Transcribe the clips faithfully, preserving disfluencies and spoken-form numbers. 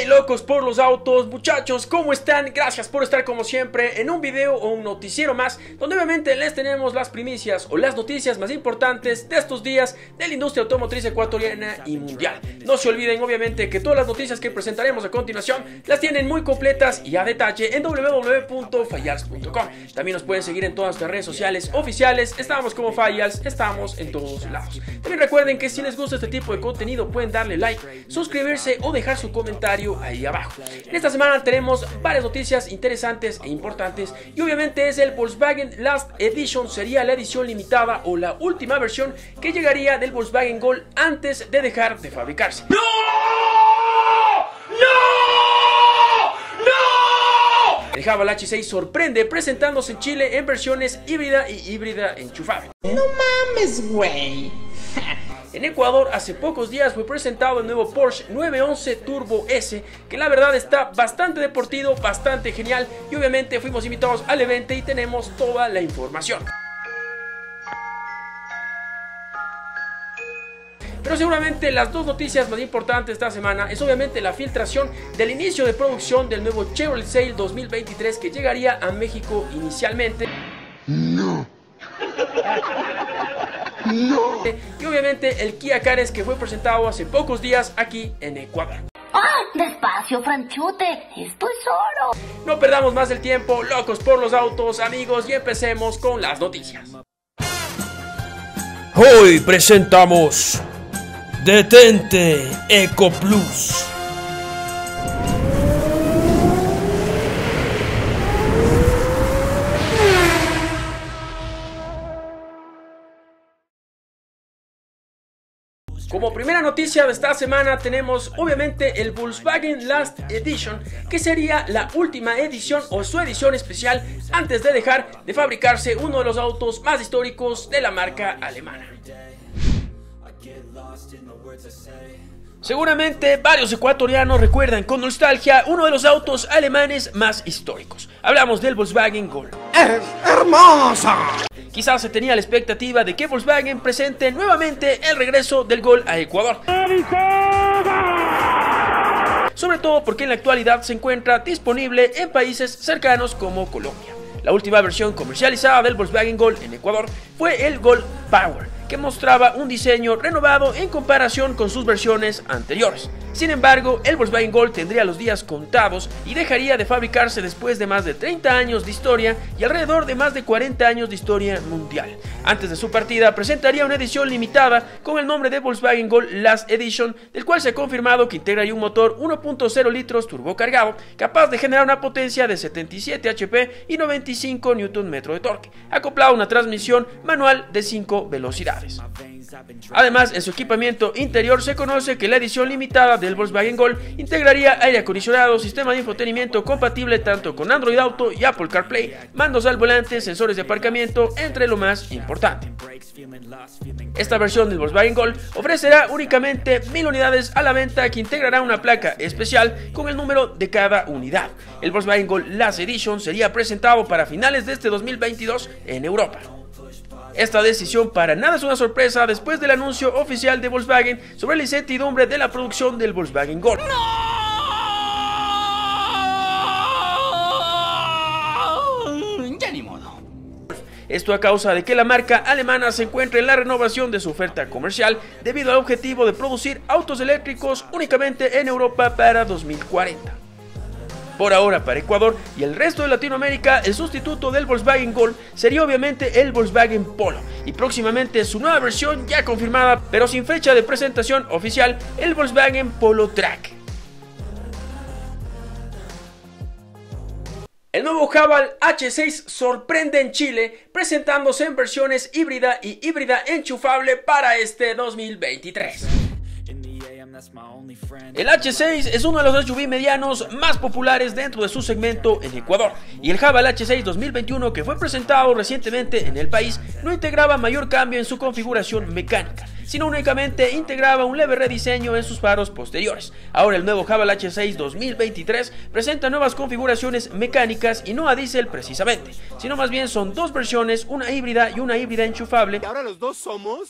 Hey locos por los autos, muchachos, ¿cómo están? Gracias por estar como siempre en un video o un noticiero más, donde obviamente les tenemos las primicias o las noticias más importantes de estos días de la industria automotriz ecuatoriana y mundial. No se olviden obviamente que todas las noticias que presentaremos a continuación las tienen muy completas y a detalle en w w w punto fayals punto com. También nos pueden seguir en todas nuestras redes sociales oficiales, estamos como Fayals, estamos en todos lados. También recuerden que si les gusta este tipo de contenido pueden darle like, suscribirse o dejar su comentario ahí abajo. En esta semana tenemos varias noticias interesantes e importantes y obviamente es el Volkswagen Last Edition, sería la edición limitada o la última versión que llegaría del Volkswagen Gol antes de dejar de fabricarse. ¡No! ¡No! ¡No! El Haval H seis sorprende presentándose en Chile en versiones híbrida y híbrida enchufable. No mames, güey. En Ecuador hace pocos días fue presentado el nuevo Porsche nueve once Turbo S, que la verdad está bastante deportivo, bastante genial, y obviamente fuimos invitados al evento y tenemos toda la información. Pero seguramente las dos noticias más importantes esta semana es obviamente la filtración del inicio de producción del nuevo Chevrolet Sail dos mil veintitrés que llegaría a México inicialmente. No. No. Y obviamente el Kia Cares que fue presentado hace pocos días aquí en Ecuador. ¡Ah! Despacio, Franchute, estoy solo. No perdamos más el tiempo, locos por los autos, amigos, y empecemos con las noticias. Hoy presentamos Detente Eco Plus. Como primera noticia de esta semana tenemos obviamente el Volkswagen Last Edition, que sería la última edición o su edición especial antes de dejar de fabricarse uno de los autos más históricos de la marca alemana. Seguramente varios ecuatorianos recuerdan con nostalgia uno de los autos alemanes más históricos. Hablamos del Volkswagen Gol. ¡Es hermosa! Quizás se tenía la expectativa de que Volkswagen presente nuevamente el regreso del Gol a Ecuador. Sobre todo porque en la actualidad se encuentra disponible en países cercanos como Colombia. La última versión comercializada del Volkswagen Gol en Ecuador fue el Gol Power, que mostraba un diseño renovado en comparación con sus versiones anteriores. Sin embargo, el Volkswagen Gol tendría los días contados y dejaría de fabricarse después de más de treinta años de historia y alrededor de más de cuarenta años de historia mundial. Antes de su partida presentaría una edición limitada con el nombre de Volkswagen Gol Last Edition, del cual se ha confirmado que integraría un motor uno punto cero litros turbocargado capaz de generar una potencia de setenta y siete hache pe y noventa y cinco newton metros de torque, acoplado a una transmisión manual de cinco velocidades. Además, en su equipamiento interior se conoce que la edición limitada del Volkswagen Gol integraría aire acondicionado, sistema de infotenimiento compatible tanto con Android Auto y Apple CarPlay, mandos al volante, sensores de aparcamiento, entre lo más importante. Esta versión del Volkswagen Gol ofrecerá únicamente mil unidades a la venta, que integrará una placa especial con el número de cada unidad. El Volkswagen Gol Last Edition sería presentado para finales de este dos mil veintidós en Europa. Esta decisión para nada es una sorpresa después del anuncio oficial de Volkswagen sobre la incertidumbre de la producción del Volkswagen Gol. ¡No! Ya ni modo. Esto a causa de que la marca alemana se encuentra en la renovación de su oferta comercial debido al objetivo de producir autos eléctricos únicamente en Europa para dos mil cuarenta. Por ahora, para Ecuador y el resto de Latinoamérica, el sustituto del Volkswagen Gol sería obviamente el Volkswagen Polo, y próximamente su nueva versión ya confirmada pero sin fecha de presentación oficial, el Volkswagen Polo Track. El nuevo Haval H seis sorprende en Chile, presentándose en versiones híbrida y híbrida enchufable para este dos mil veintitrés. El H seis es uno de los S U V medianos más populares dentro de su segmento en Ecuador, y el Haval H seis dos mil veintiuno, que fue presentado recientemente en el país, no integraba mayor cambio en su configuración mecánica, sino únicamente integraba un leve rediseño en sus faros posteriores. Ahora el nuevo Haval H seis dos mil veintitrés presenta nuevas configuraciones mecánicas y no a diésel precisamente, sino más bien son dos versiones, una híbrida y una híbrida enchufable. ¿Y ahora los dos somos?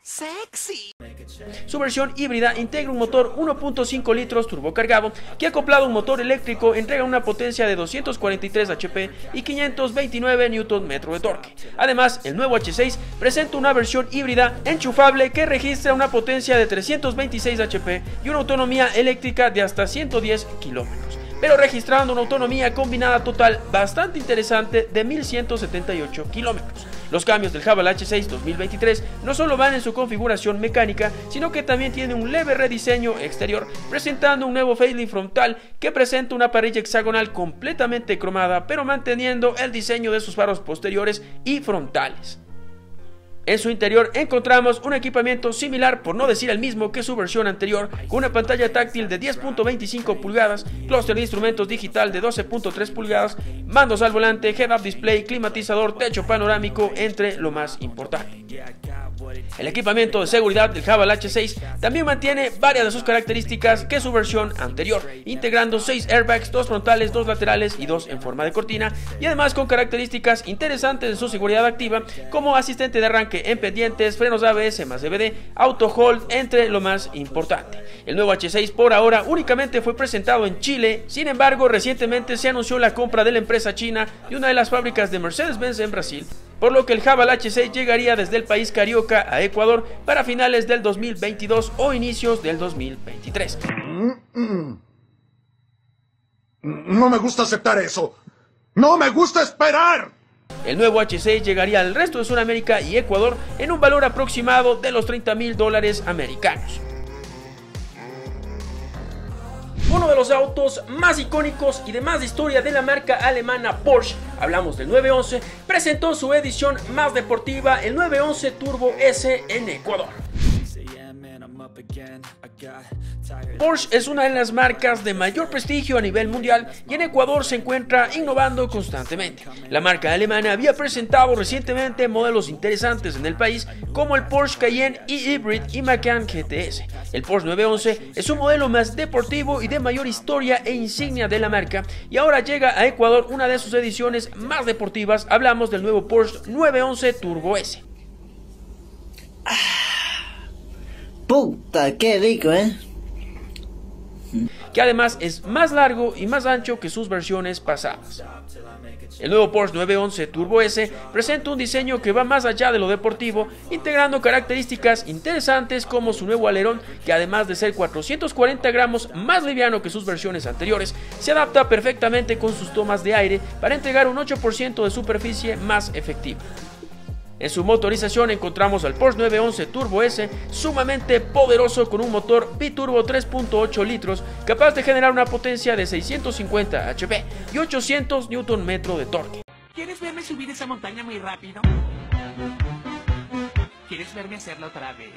Sexy. Su versión híbrida integra un motor uno punto cinco litros turbocargado que, acoplado a un motor eléctrico, entrega una potencia de doscientos cuarenta y tres H P y quinientos veintinueve newton metros de torque. Además, el nuevo H seis presenta una versión híbrida enchufable que registra una potencia de trescientos veintiséis H P y una autonomía eléctrica de hasta ciento diez kilómetros, pero registrando una autonomía combinada total bastante interesante de mil ciento setenta y ocho kilómetros. Los cambios del Haval H seis dos mil veintitrés no solo van en su configuración mecánica, sino que también tiene un leve rediseño exterior, presentando un nuevo facelift frontal que presenta una parrilla hexagonal completamente cromada, pero manteniendo el diseño de sus faros posteriores y frontales. En su interior encontramos un equipamiento similar, por no decir el mismo, que su versión anterior, con una pantalla táctil de diez punto veinticinco pulgadas, clúster de instrumentos digital de doce punto tres pulgadas, mandos al volante, head-up display, climatizador, techo panorámico, entre lo más importante. El equipamiento de seguridad del Haval H seis también mantiene varias de sus características que su versión anterior, integrando seis airbags, dos frontales, dos laterales y dos en forma de cortina, y además con características interesantes de su seguridad activa, como asistente de arranque en pendientes, frenos A B S más D V D, auto hold, entre lo más importante. El nuevo H seis por ahora únicamente fue presentado en Chile. Sin embargo, recientemente se anunció la compra de la empresa china de una de las fábricas de Mercedes-Benz en Brasil, por lo que el Haval H seis llegaría desde el país carioca a Ecuador para finales del dos mil veintidós o inicios del dos mil veintitrés. No me gusta aceptar eso. ¡No me gusta esperar! El nuevo H seis llegaría al resto de Sudamérica y Ecuador en un valor aproximado de los treinta mil dólares americanos. Uno de los autos más icónicos y de más historia de la marca alemana Porsche, hablamos del nueve once, presentó su edición más deportiva, el nueve once Turbo S, en Ecuador. Porsche es una de las marcas de mayor prestigio a nivel mundial y en Ecuador se encuentra innovando constantemente. La marca alemana había presentado recientemente modelos interesantes en el país, como el Porsche Cayenne e-Hybrid y Macan G T S. El Porsche nueve once es un modelo más deportivo y de mayor historia e insignia de la marca, y ahora llega a Ecuador una de sus ediciones más deportivas. Hablamos del nuevo Porsche nueve once Turbo S. Puta, qué rico, ¿eh? Que además es más largo y más ancho que sus versiones pasadas. El nuevo Porsche nueve once Turbo S presenta un diseño que va más allá de lo deportivo, integrando características interesantes como su nuevo alerón, que además de ser cuatrocientos cuarenta gramos más liviano que sus versiones anteriores, se adapta perfectamente con sus tomas de aire para entregar un ocho por ciento de superficie más efectiva. En su motorización encontramos al Porsche nueve once Turbo S, sumamente poderoso, con un motor biturbo tres punto ocho litros capaz de generar una potencia de seiscientos cincuenta H P y ochocientos newton metros de torque. ¿Quieres verme subir esa montaña muy rápido? ¿Quieres verme hacerlo otra vez?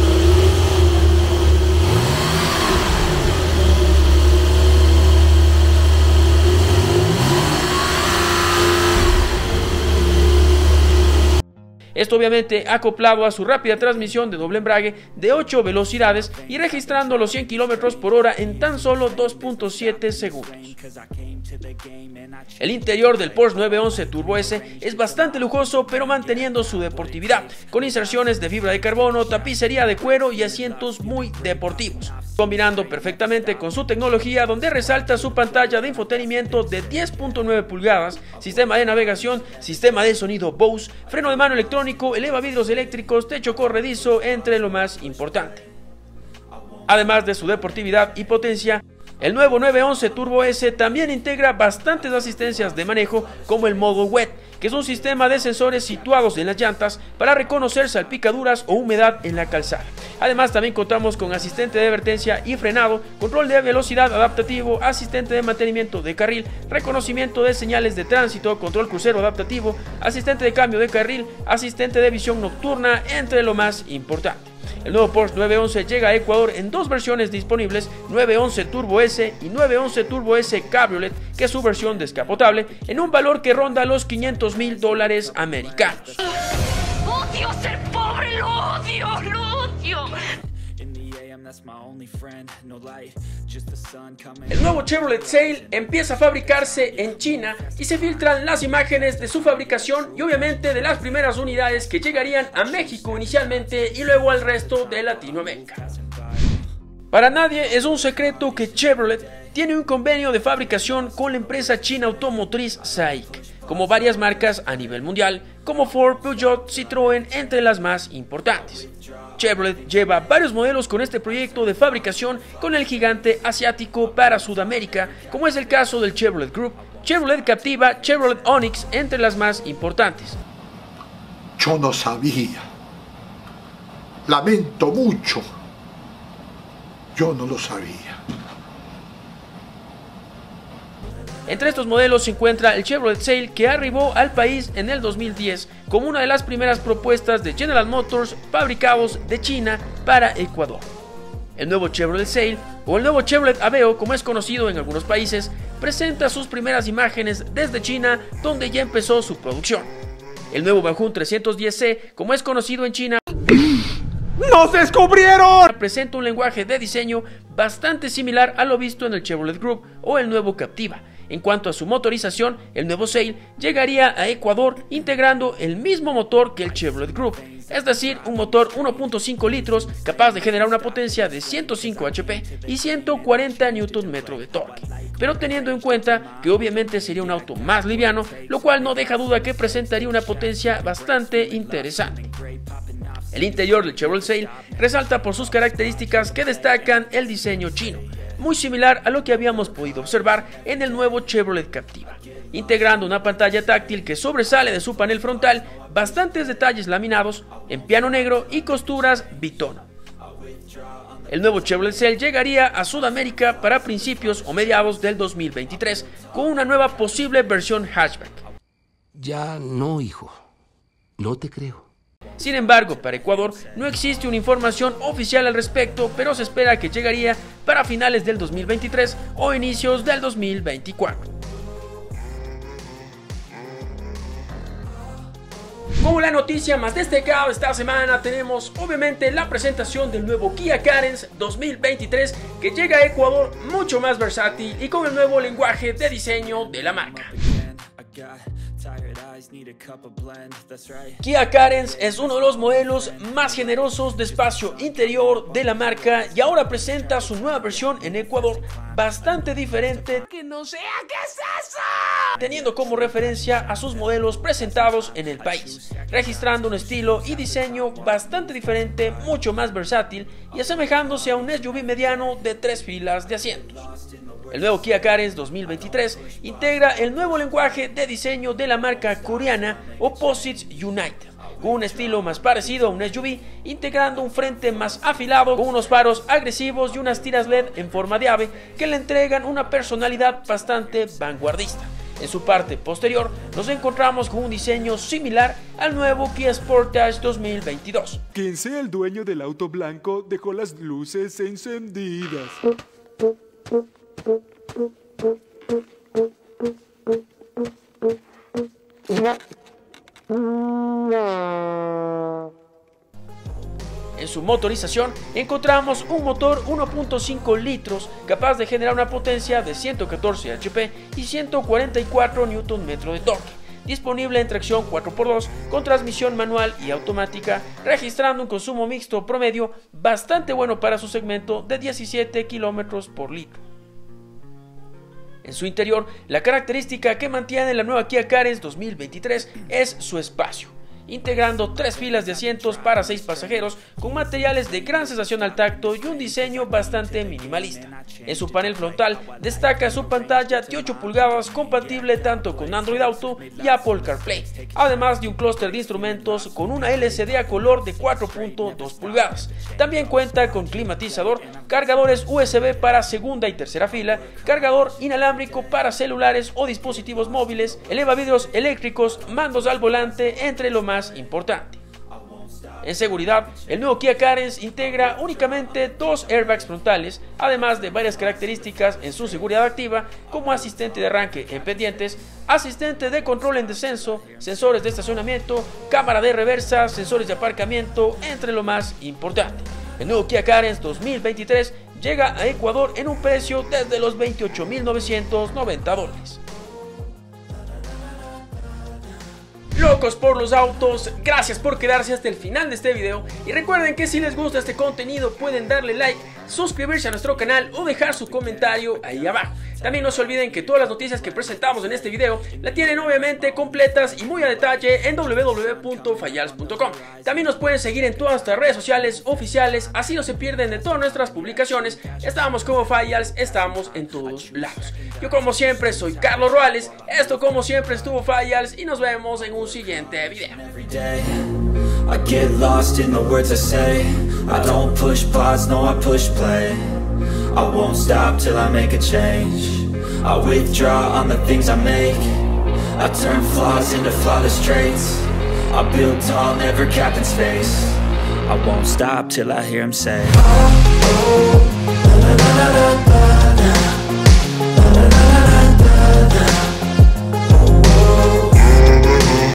Esto obviamente acoplado a su rápida transmisión de doble embrague de ocho velocidades y registrando los cien kilómetros por hora en tan solo dos punto siete segundos. El interior del Porsche nueve once Turbo S es bastante lujoso, pero manteniendo su deportividad, con inserciones de fibra de carbono, tapicería de cuero y asientos muy deportivos, combinando perfectamente con su tecnología, donde resalta su pantalla de infotenimiento de diez punto nueve pulgadas, sistema de navegación, sistema de sonido Bose, freno de mano electrónico, elevavidrios eléctricos, techo corredizo, entre lo más importante. Además de su deportividad y potencia, el nuevo nueve once Turbo S también integra bastantes asistencias de manejo, como el modo wet, que es un sistema de sensores situados en las llantas para reconocer salpicaduras o humedad en la calzada. Además, también contamos con asistente de advertencia y frenado, control de velocidad adaptativo, asistente de mantenimiento de carril, reconocimiento de señales de tránsito, control crucero adaptativo, asistente de cambio de carril, asistente de visión nocturna, entre lo más importante. El nuevo Porsche nueve once llega a Ecuador en dos versiones disponibles, nueve once Turbo S y nueve once Turbo S Cabriolet, que es su versión descapotable, en un valor que ronda los quinientos mil dólares americanos. ¡Odio ser pobre! ¡Lo odio! ¡Lo odio! El nuevo Chevrolet Sail empieza a fabricarse en China y se filtran las imágenes de su fabricación y obviamente de las primeras unidades que llegarían a México inicialmente y luego al resto de Latinoamérica. Para nadie es un secreto que Chevrolet tiene un convenio de fabricación con la empresa china automotriz SAIC, como varias marcas a nivel mundial, como Ford, Peugeot, Citroën, entre las más importantes. Chevrolet lleva varios modelos con este proyecto de fabricación con el gigante asiático para Sudamérica, como es el caso del Chevrolet Group, Chevrolet Captiva, Chevrolet Onix, entre las más importantes. Yo no sabía. Lamento mucho. Yo no lo sabía. Entre estos modelos se encuentra el Chevrolet Sail, que arribó al país en el dos mil diez como una de las primeras propuestas de General Motors fabricados de China para Ecuador. El nuevo Chevrolet Sail, o el nuevo Chevrolet Aveo como es conocido en algunos países, presenta sus primeras imágenes desde China, donde ya empezó su producción. El nuevo Baojun trescientos diez C, como es conocido en China, ¡nos descubrieron! presenta un lenguaje de diseño bastante similar a lo visto en el Chevrolet Group o el nuevo Captiva. En cuanto a su motorización, el nuevo Sail llegaría a Ecuador integrando el mismo motor que el Chevrolet Group, es decir, un motor uno punto cinco litros capaz de generar una potencia de ciento cinco H P y ciento cuarenta newton metros de torque, pero teniendo en cuenta que obviamente sería un auto más liviano, lo cual no deja duda que presentaría una potencia bastante interesante. El interior del Chevrolet Sail resalta por sus características que destacan el diseño chino, muy similar a lo que habíamos podido observar en el nuevo Chevrolet Captiva, integrando una pantalla táctil que sobresale de su panel frontal, bastantes detalles laminados en piano negro y costuras bitono. El nuevo Chevrolet Sail llegaría a Sudamérica para principios o mediados del dos mil veintitrés con una nueva posible versión hatchback. Ya no, hijo. No te creo. Sin embargo, para Ecuador no existe una información oficial al respecto, pero se espera que llegaría para finales del dos mil veintitrés o inicios del dos mil veinticuatro. Como la noticia más destacada de esta semana tenemos obviamente la presentación del nuevo Kia Carens dos mil veintitrés, que llega a Ecuador mucho más versátil y con el nuevo lenguaje de diseño de la marca. Kia Carens es uno de los modelos más generosos de espacio interior de la marca y ahora presenta su nueva versión en Ecuador, bastante diferente, ¡Que no sea! ¿Qué es eso? teniendo como referencia a sus modelos presentados en el país, registrando un estilo y diseño bastante diferente, mucho más versátil y asemejándose a un S U V mediano de tres filas de asientos. El nuevo Kia Carens dos mil veintitrés integra el nuevo lenguaje de diseño de la marca coreana Opposites United, con un estilo más parecido a un S U V, integrando un frente más afilado con unos faros agresivos y unas tiras L E D en forma de ave que le entregan una personalidad bastante vanguardista. En su parte posterior nos encontramos con un diseño similar al nuevo Kia Sportage dos mil veintidós. Quien sea el dueño del auto blanco dejó las luces encendidas. En su motorización encontramos un motor uno punto cinco litros capaz de generar una potencia de ciento catorce H P y ciento cuarenta y cuatro newton metros de torque, disponible en tracción cuatro por dos con transmisión manual y automática, registrando un consumo mixto promedio bastante bueno para su segmento de diecisiete kilómetros por litro. En su interior, la característica que mantiene la nueva Kia Carens dos mil veintitrés es su espacio, integrando tres filas de asientos para seis pasajeros con materiales de gran sensación al tacto y un diseño bastante minimalista. En su panel frontal destaca su pantalla de ocho pulgadas compatible tanto con Android Auto y Apple CarPlay, además de un clúster de instrumentos con una L C D a color de cuatro punto dos pulgadas. También cuenta con climatizador, cargadores U S B para segunda y tercera fila, cargador inalámbrico para celulares o dispositivos móviles, elevavidrios eléctricos, mandos al volante, entre lo más importante. En seguridad, el nuevo Kia Carens integra únicamente dos airbags frontales, además de varias características en su seguridad activa, como asistente de arranque en pendientes, asistente de control en descenso, sensores de estacionamiento, cámara de reversa, sensores de aparcamiento, entre lo más importante. El nuevo Kia Carens dos mil veintitrés llega a Ecuador en un precio desde los veintiocho mil novecientos noventa dólares. Locos por los autos, gracias por quedarse hasta el final de este video y recuerden que si les gusta este contenido pueden darle like, suscribirse a nuestro canal o dejar su comentario ahí abajo. También no se olviden que todas las noticias que presentamos en este video la tienen obviamente completas y muy a detalle en w w w punto fayals punto com. También nos pueden seguir en todas nuestras redes sociales oficiales, así no se pierden de todas nuestras publicaciones. Estamos como Fayals, estamos en todos lados. Yo como siempre soy Carlos Ruales, esto como siempre estuvo Fayals y nos vemos en un siguiente video. I get lost in the words I say. I don't push pause, no I push play. I won't stop till I make a change. I withdraw on the things I make. I turn flaws into flawless traits. I build tall, never capped in space. I won't stop till I hear him say, oh, oh, la, la, la, la, la, la.